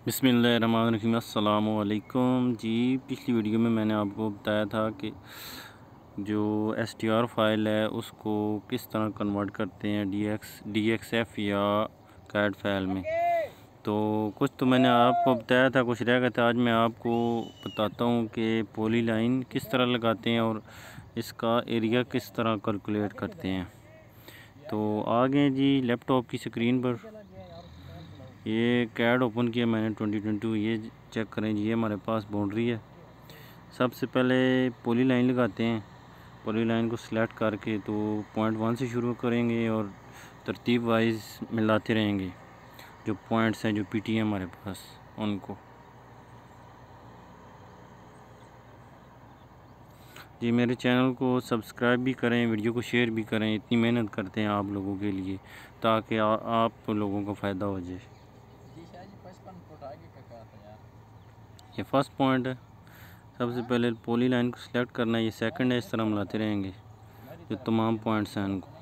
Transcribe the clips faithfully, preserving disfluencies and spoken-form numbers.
बिस्मिल्लाहिर्रहमानिर्रहीम। अस्सलामु अलैकुम जी। पिछली वीडियो में मैंने आपको बताया था कि जो एस टी आर फाइल है उसको किस तरह कन्वर्ट करते हैं D X D X F या कैड फाइल में। तो कुछ तो मैंने आपको बताया था, कुछ रह गया था। आज मैं आपको बताता हूँ कि पॉली लाइन किस तरह लगाते हैं और इसका एरिया किस तरह कैलकुलेट करते हैं। तो आ गए जी लैपटॉप की स्क्रीन पर। ये कैड ओपन किया मैंने ट्वेंटी ट्वेंटी। ये चेक करें जी, ये हमारे पास बाउंड्री है। सबसे पहले पॉली लाइन लगाते हैं। पॉली लाइन को सिलेक्ट करके तो पॉइंट वन से शुरू करेंगे और तरतीब वाइज मिलाते रहेंगे। जो पॉइंट्स हैं, जो पीटी है हमारे पास, उनको जी मेरे चैनल को सब्सक्राइब भी करें, वीडियो को शेयर भी करें। इतनी मेहनत करते हैं आप लोगों के लिए ताकि आ, आप लोगों को फ़ायदा हो जाए। ये फर्स्ट पॉइंट है। सबसे पहले पॉली लाइन को सिलेक्ट करना है। ये सेकंड है। इस तरह मिलाते रहेंगे जो तमाम पॉइंट्स हैं उनको।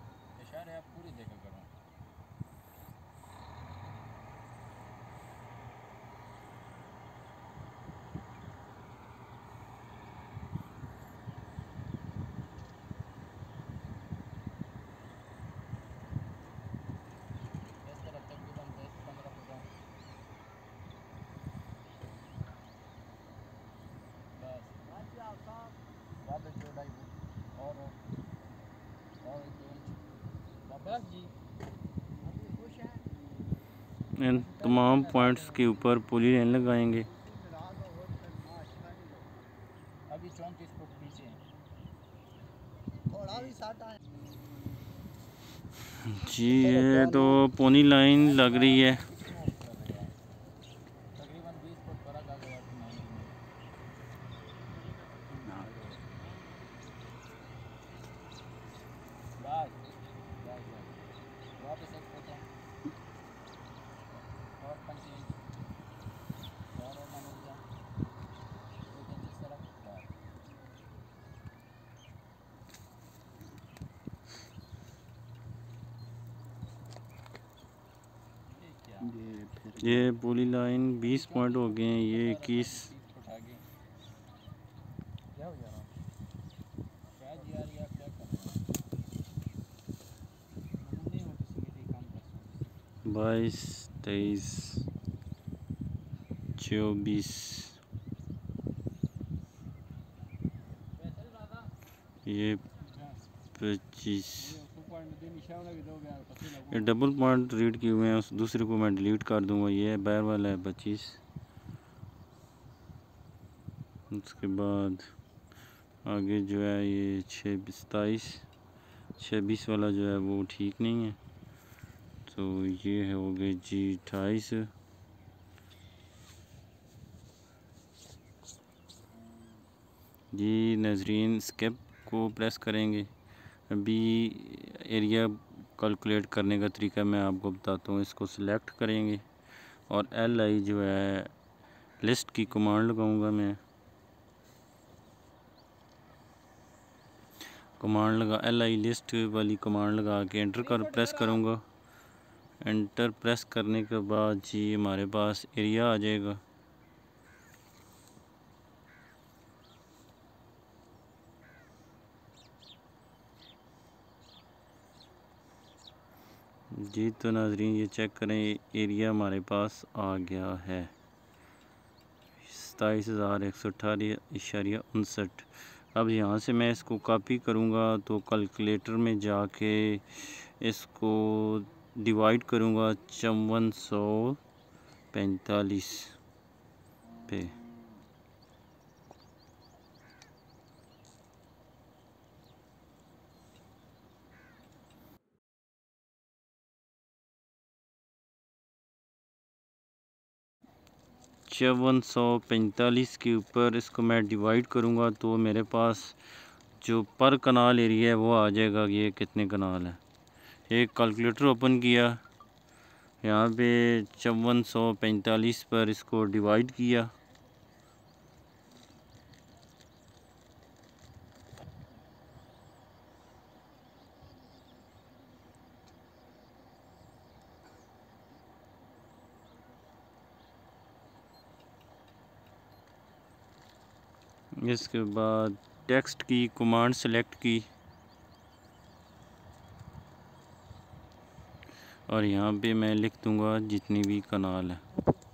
इन तमाम पॉइंट्स के ऊपर पॉली लाइन लगाएंगे। जी ये तो पॉली लाइन लग रही है। ये पॉली लाइन बीस पॉइंट हो गए हैं। ये इक्कीस। बाईस, तेईस, चौबीस, ये पच्चीस। ये डबल पॉइंट रीड किए हुए हैं, उस दूसरे को मैं डिलीट कर दूंगा। ये बाहर वाला है पच्चीस। उसके बाद आगे जो है ये छः सताईस, छब्बीस वाला जो है वो ठीक नहीं है। तो ये हो गए जी अट्ठाईस। जी नाजरीन, स्केप को प्रेस करेंगे। अभी एरिया कैलकुलेट करने का तरीका मैं आपको बताता हूँ। इसको सिलेक्ट करेंगे और एल आई जो है लिस्ट की कमांड लगाऊंगा मैं। कमांड लगा एल आई लिस्ट वाली कमांड लगा के एंटर कर प्रेस करूँगा। एंटर प्रेस करने के बाद जी हमारे पास एरिया आ जाएगा। जी तो नाजरीन ये चेक करें, एरिया हमारे पास आ गया है सताईस हज़ार एक सौ अठारह इशारिया उनसठ। अब यहाँ से मैं इसको कॉपी करूँगा तो कैलकुलेटर में जाके इसको डिवाइड करूँगा चौवन सौ पैंतालीस पे। चौवन सौ पैंतालीस के ऊपर इसको मैं डिवाइड करूँगा तो मेरे पास जो पर कनाल एरिया है वो आ जाएगा। ये कितने कनाल है। एक कैलकुलेटर ओपन किया, यहाँ पे चौवन सौ पैंतालीस पर इसको डिवाइड किया। इसके बाद टेक्स्ट की कमांड सेलेक्ट की और यहाँ पे मैं लिख दूँगा जितनी भी कनाल है,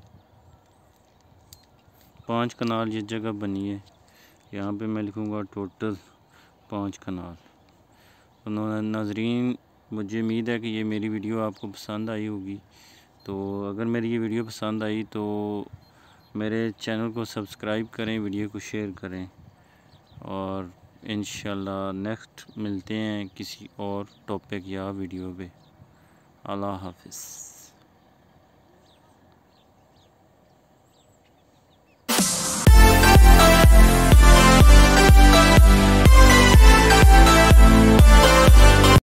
पांच कनाल जिस जगह बनी है यहाँ पे मैं लिखूँगा टोटल पांच कनाल। तो नाज़रीन, मुझे उम्मीद है कि ये मेरी वीडियो आपको पसंद आई होगी। तो अगर मेरी ये वीडियो पसंद आई तो मेरे चैनल को सब्सक्राइब करें, वीडियो को शेयर करें और इंशाल्लाह नेक्स्ट मिलते हैं किसी और टॉपिक या वीडियो पे। अल्लाह हाफ़िज़।